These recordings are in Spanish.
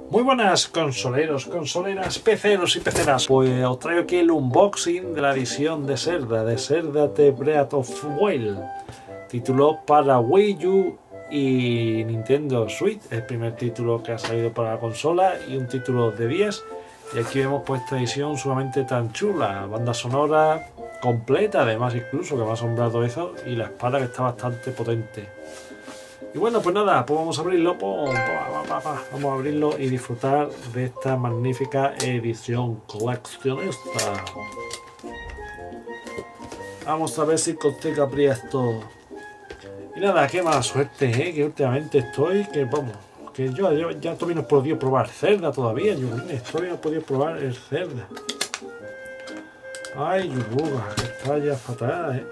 Muy buenas consoleros, consoleras, peceros y peceras. Pues os traigo aquí el unboxing de la edición de Zelda The Breath of Wild. Título para Wii U y Nintendo Switch. El primer título que ha salido para la consola y un título de 10. Y aquí vemos pues esta edición sumamente tan chula. Banda sonora completa, además incluso, que me ha asombrado eso. Y la espada que está bastante potente. Y bueno, pues nada, pues vamos a abrirlo, vamos a abrirlo y disfrutar de esta magnífica edición coleccionista. Vamos a ver si consigo abrir esto. Y nada, qué mala suerte, que últimamente estoy, que vamos, que yo ya todavía no he podido probar Zelda todavía, todavía no he podido probar el Zelda. Ay, Yubuga, que está ya fatal,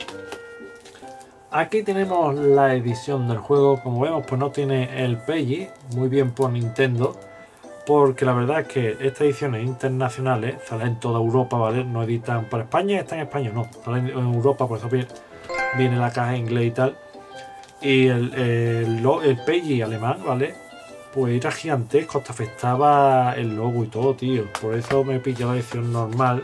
Aquí tenemos la edición del juego. Como vemos, pues no tiene el PEGI, muy bien por Nintendo, porque la verdad es que estas ediciones internacionales salen en toda Europa, ¿vale? No editan para España, está en español, no, salen en Europa, por eso viene la caja en inglés y tal. Y el PEGI alemán, ¿vale? Pues era gigantesco, hasta afectaba el logo y todo, tío. Por eso me pillé la edición normal,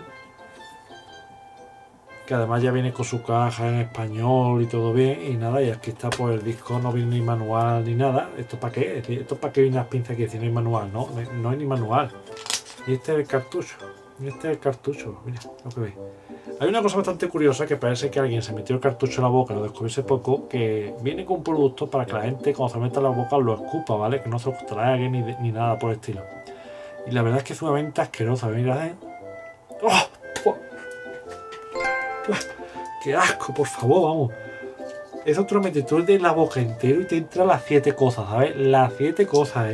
que además ya viene con su caja en español y todo bien, y nada, y aquí está pues el disco, no viene ni manual ni nada. ¿Esto para qué? ¿Esto para qué viene las pinzas aquí? Si no hay manual, no hay ni manual. Y este es el cartucho, mira, lo que veis. Hay una cosa bastante curiosa, que parece que alguien se metió el cartucho en la boca, lo descubrí hace poco, que viene con un producto para que la gente cuando se meta en la boca lo escupa, ¿vale? Que no se lo trague ni nada por el estilo. Y la verdad es que es sumamente asquerosa, mirad, ¡Oh! ¡Qué asco, por favor, vamos! Eso te lo metes tú de la boca entero y te entran las 7 cosas, ¿sabes? Las 7 cosas,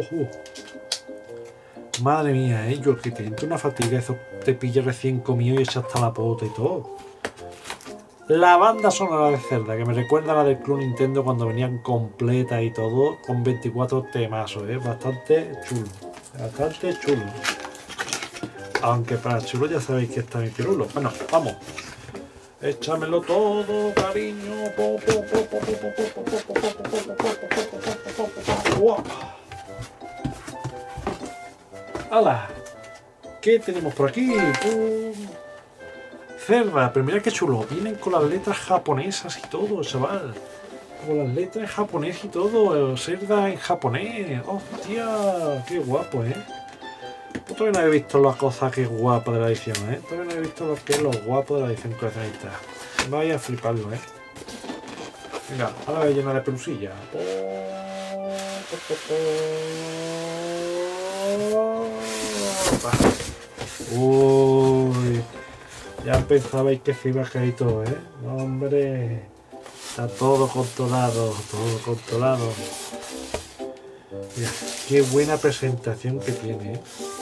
Madre mía, yo que te entra una fatiga, eso te pilla recién comido y echa hasta la pota y todo. La banda sonora de Zelda, que me recuerda a la del Club Nintendo cuando venían completa y todo, con 24 temazos, bastante chulo. Bastante chulo. Aunque para chulo ya sabéis que está mi pirulo. Bueno, vamos. Échamelo todo, cariño. ¡Hala! ¿Qué tenemos por aquí? Zelda, pero mira qué chulo. Vienen con las letras japonesas y todo, chaval. Con las letras japonesas y todo. Zelda en japonés. ¡Hostia! ¡Qué guapo, Yo todavía no he visto las cosas que guapas de la edición, Todavía no he visto lo que es lo guapo de la edición coleccionista. Vaya a fliparlo, Venga, ahora voy a llenar de pelusilla. Uy, ya pensabais que se iba a caer todo, No, hombre, está todo controlado, Mira, qué buena presentación que tiene,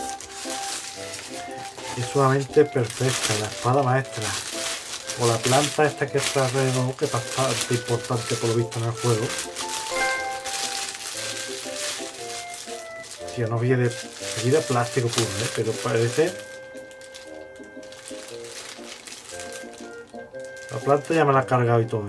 Es sumamente perfecta, la espada maestra. O la planta esta que está alrededor, que es bastante importante por lo visto en el juego. Tío, no vi de plástico puro, pero parece... La planta ya me la ha cargado y todo,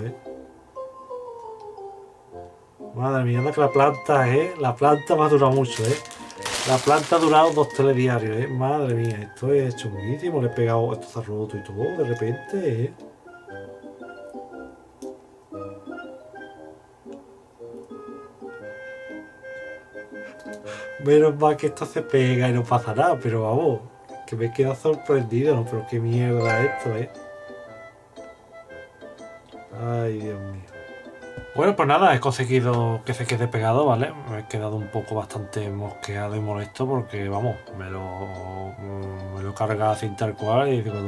Madre mía, anda que la planta, La planta me ha durado mucho, La planta ha durado 2 telediarios, Madre mía, esto es chunguísimo. Le he pegado, esto está roto y todo, de repente, Menos mal que esto se pega y no pasa nada, pero vamos, que me queda sorprendido, ¿no? Pero qué mierda esto, Ay, Dios mío. Bueno, pues nada, he conseguido que se quede pegado, ¿vale? Me he quedado un poco bastante mosqueado y molesto porque, vamos, me lo he cargado así tal cual y digo,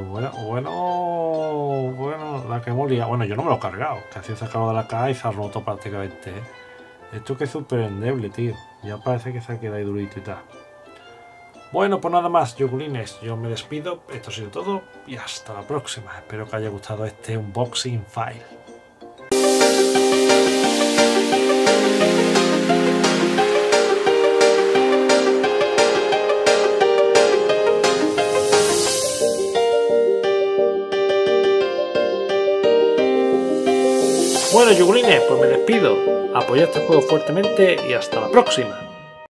bueno, la que molía. Bueno, yo no me lo he cargado, casi he sacado de la caja y se ha roto prácticamente, Esto que es súper endeble, tío. Ya parece que se ha quedado ahí durito y tal. Bueno, pues nada más, yogurines. Yo me despido, esto ha sido todo y hasta la próxima. Espero que haya gustado este unboxing file. Bueno, yogurines, pues me despido. Apoyad este juego fuertemente y hasta la próxima.